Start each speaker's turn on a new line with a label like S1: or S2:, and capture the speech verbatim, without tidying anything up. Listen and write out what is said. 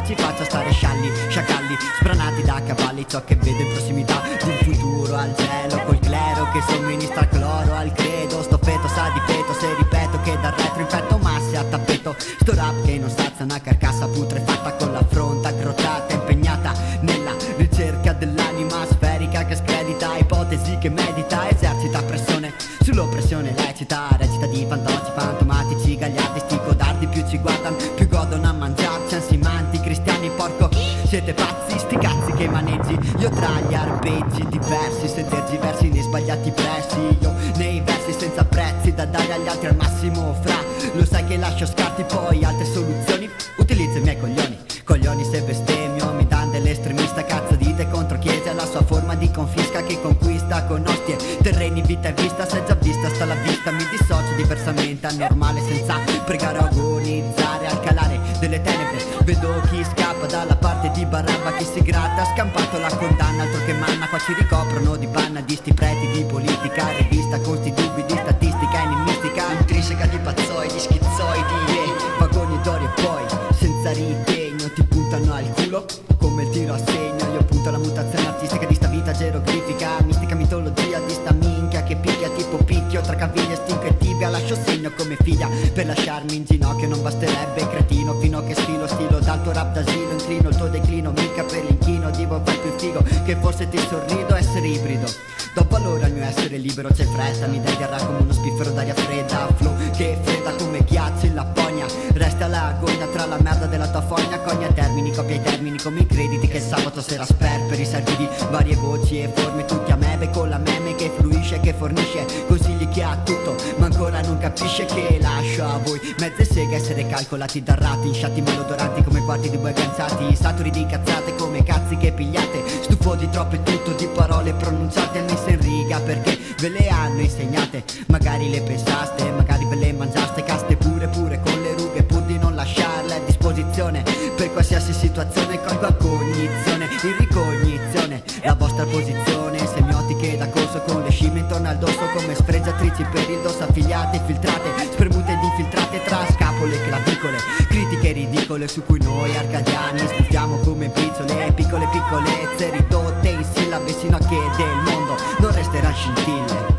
S1: realtà ci faccia stare scialli, sciacalli, sbranati da cavalli. Ciò che vedo in prossimità di un futuro al cielo, col clero che somministra cloro al credo. Sto feto sa di peto se ripeto che dal retro infetto massi a tappeto. Sto rap che non sazia una carcassa putrefatta con la fronte accrociata, impegnata nella ricerca dell'anima sferica che scredita ipotesi che medita, esercita pressione sull'oppressione lecita, recita di fantocci fantomatici, gagliardi, codardi più ci guardano più godono a mangiarci, ansimanti cristiani porco siete pazzi, sti cazzi che maneggi io tra gli arpeggi diversi, se tergiversi nei sbagliati pressi, io nei versi senza prezzi da dare agli altri al massimo fra, lo sai che lascio scarti poi altre soluzioni, utilizzo i miei coglioni, coglioni se bestemmio mi dan dell'estremista, cazzo dite contro chiesa, la sua forma di confisca che conquista con ostie, terreni, vita e vista, se già vista sta la vista, mi dissocio diversamente, anormale senza pregare o agonizzare al calare delle tenebre, vedo chi scappa dalla parte di Barabba, chi si gratta, scampato la condanna, altro che manna, qua ci ricoprono di panna di sti preti di politica, rivista con sti dubbi di statistica enigmistica, intrinseca di pazzoidi, schizzoidi, yeah, vagoni d'ori e poi senza ritegno ti puntano al culo come il tiro a segno, io punto alla mutazione artistica di sta vita geroglifica, mistica mitologia di sta minchia che picchia tipo picchio tra caviglia, stinco e tibia, lascio segno come figlia per lasciarmi in ginocchio, non basterebbe cretino fino che sfilo stilo dal tuo rap d'asilo, inclino il tuo declino mica per l'inchino, divo fai più figo che forse ti sorrido, essere ibrido do valore al mio essere libero, c'è fretta, mi degarrà come uno spiffero d'aria fredda, flow che fredda come ghiacci la fogna, resta la gogna tra la merda della tua fogna, cogna termini, copia i termini come i crediti che sabato sera sperperi, servi di varie voci e forme tutti a mebe con la meme che fruisce, che fornisce consigli che ha tutto ma ancora non capisce che lascio a voi mezze seghe essere calcolati da rati, insciati malodoranti come quarti di bue ganzati, saturi di cazzate come cazzi che pigliate, stufo di troppo e tutto di parole pronunciate messe in riga perché ve le hanno insegnate, magari le pensaste, magari ve le mangiaste, caste pure pure con le rughe pur di non lasciarle a disposizione per qualsiasi situazione, colgo a cognizione, in ricognizione la vostra posizione, semiotiche da corso con le scimmie intorno al dorso come sfregiatrici per il dosso, affiliate, filtrate, spremute ed infiltrate tra scapole e clavicole, critiche ridicole su cui noi arcadiani sbuffiamo come briciole, piccole piccolezze ridotte in sillabe sino a che del mondo non resterà scintille.